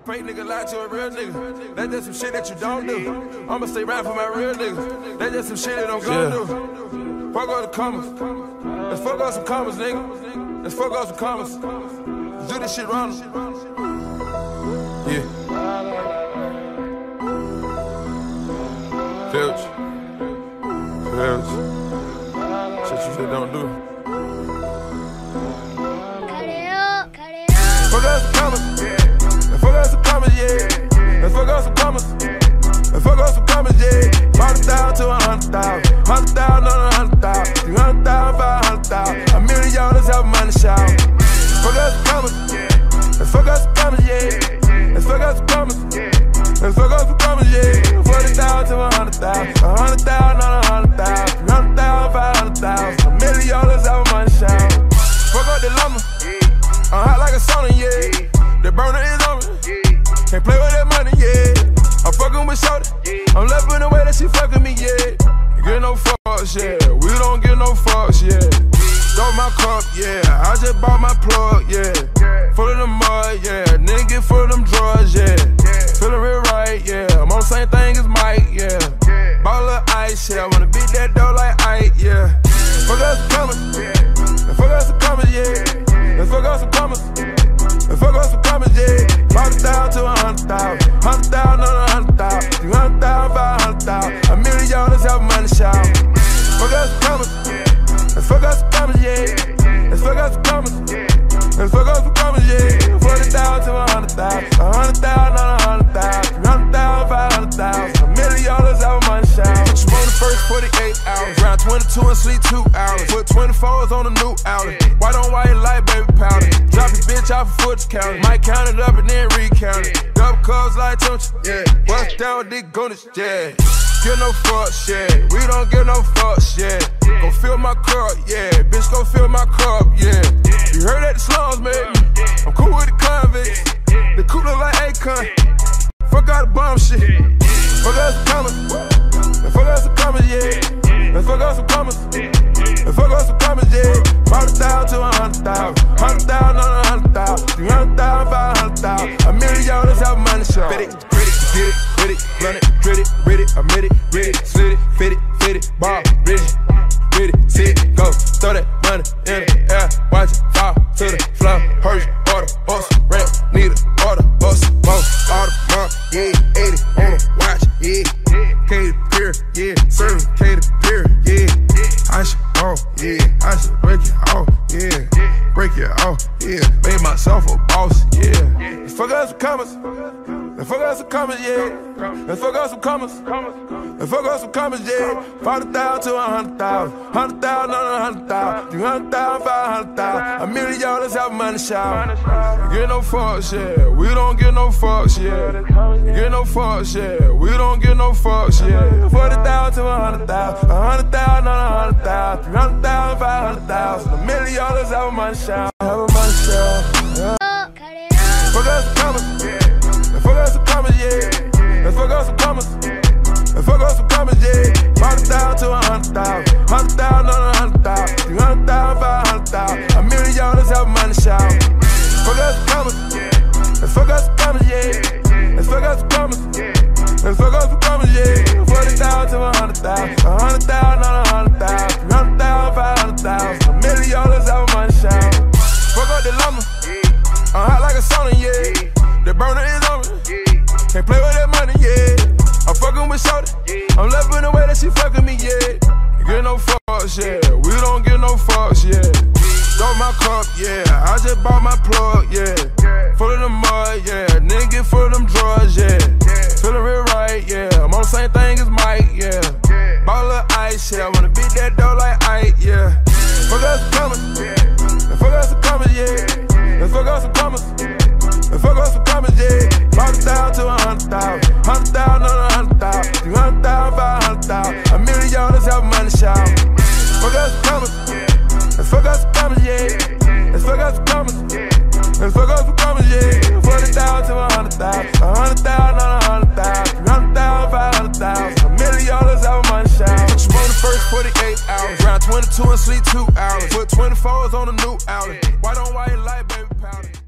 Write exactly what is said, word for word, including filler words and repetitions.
Fake nigga lie to a real nigga. That's just some shit that you don't do. I'ma stay right for my real niggas. That's just some shit that I'm gonna yeah. do. Fuck all the commas. Let's fuck out some commas, nigga. Let's fuck out some commas. Let's do this shit wrong. Yeah. Filch. Filch. Shit you shit don't do. Cut it up, cut it up. Fuck out some commas. Let's fuck out some commas, yeah. Let's fuck out some commas. Let's fuck out some commas, yeah. Bought it down to a hundred thousand. Hundred thousand on a hundred thousand. Three hundred thousand, five hundred thousand. A million dollars help money shout. Fuck out some commas. Let's fuck out some commas, yeah. Let's fuck out some commas. Let's fuck out some commas, yeah. Forty thousand to a hundred thousand. A hundred thousand on a hundred thousand. Three hundred thousand, five hundred thousand. A million dollars help money shout. Fuck out the lumber. I'm hot like a sauna, yeah. The burner is on me. Can't play with that money, yeah. I'm fucking with shorty. I'm loving the way that she fucking me, yeah. Get no fucks, yeah. We don't get no fucks, yeah. Throw my cup, yeah. I just bought my plug, yeah. Full of the mud, yeah. Nigga get full of them drugs, yeah. Feeling real right, yeah. I'm on the same thing as Mike, yeah. Bought a little ice, yeah. I wanna beat that dough like Ike, yeah. Fuck out some commas. Fuck out some commas, yeah. Let's fuck out some commas. Let's fuck out some commas, yeah. Bought it down to a hundred thousand. Hundred thousand on a hundred thousand. Three hundred thousand, five hundred thousand. A million dollars help money shout. Fuck out some commas. Let's fuck out some commas, yeah. Let's fuck out some commas. Let's fuck out some commas, yeah. Forty thousand to a hundred thousand. A hundred thousand on a hundred thousand. Three hundred thousand, five hundred thousand. A million dollars help money shout. Put you on the first forty-eight hours. Round twenty-two and sleep two hours. Put twenty-fours on the new outlet. White on white light, baby powder. Drop his bitch off a foot counter. Might count it up and then recount it. Double cups like temperature, yeah. Bust down with dick gunners, yeah. Get no fucks, yeah. We don't get no fucks, yeah. Go fill my cup, yeah. Bitch, go fill my cup, yeah. You heard that the slums, man. I'm cool with the convicts. The coupe look like Akon. Fuck out the bomb shit. Fuck out some commas. Fuck out some commas, yeah. Let's fuck out some commas. Let's fuck out some commas, yeah. Bought it down to a hundred thousand. Hundred thousand on a hundred thousand. Three hundred thousand, five hundred thousand. A million dollars help money show. Fit it, grit it, get it, with it, run it, grit it, read it, admit it, read it, slit it, fit it, fit it, ball, read it, read it, sit it, go, throw that money in the air, watch it fall to the floor. Hurry, order, bus, ramp, need a order, bus, bus, all the month, yeah, eighty on the watch, yeah, K to pier, yeah, serving K to pier, yeah, I should off, yeah, I should break it off, yeah, break it off, yeah, made myself a boss, yeah. Let's fuck out some commas, let's fuck out some commas, yeah. Let's fuck out some commas, let's fuck out some commas, yeah. Forty thousand to a hundred thousand, hundred thousand on a hundred thousand, three hundred thousand, five hundred thousand. A million dollars help money shout. Get no fucks, yeah. We don't get no fucks, yeah. Get no fucks, yeah. We don't get no fucks, yeah. Forty thousand to a hundred thousand, a hundred thousand on a hundred thousand, three hundred thousand, five hundred thousand. A million dollars help money shout. Help money shout. Yeah. Fuck out some commas. Let's fuck out some commas, yeah. Let's fuck out some commas. Let's fuck out some commas, yeah. Bought it down to a hundred thousand. Hundred thousand on a hundred thousand. Three hundred thousand, five hundred thousand. A million dollars help money shout. Fuck out some commas. Let's fuck out some commas, yeah. Let's fuck out some commas. Let's fuck out some commas, yeah. Forty thousand to a hundred thousand. A hundred thousand on a hundred thousand. Three hundred thousand, five hundred thousand. A million dollars help money shout. Fuck out the lumber. I'm hot like a sauna, yeah. The burner is on me. Can't play with that money, yeah. I'm fucking with shorty. I'm loving the way that she fucking me, yeah. Get no fucks, yeah. We don't get no fucks, yeah. Throw my cup, yeah. I just bought my plug, yeah. Full of the mud, yeah. Nigga get full of them drugs, yeah. Feeling real right, yeah. I'm on the same thing as Mike, yeah. Bought a little ice, yeah. I wanna beat that dough like Ike, yeah. Fuck out some commas. Fuck out some commas, yeah. Let's fuck out some commas. Let's fuck out some commas, yeah. Bought it down to a hundred thousand. Hundred thousand on a hundred thousand. Three hundred thousand, five hundred thousand. A million dollars help money shout. Fuck out some commas. Let's fuck out some commas, yeah. Let's fuck out some commas. Let's fuck out some commas, yeah. Forty thousand to a hundred thousand. A hundred thousand on a hundred thousand. Three hundred thousand, five hundred thousand. A million dollars help money shout. Put you on the first forty-eight hours. Round twenty-two and sleep two hours. Put twenty-fours on the new outlet. White on white light, baby powder.